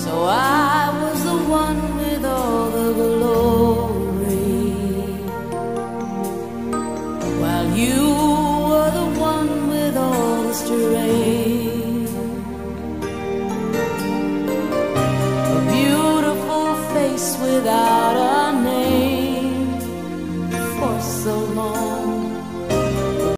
So I was the one with all the glory, while you were the one with all the strength. A beautiful face without a name for so long.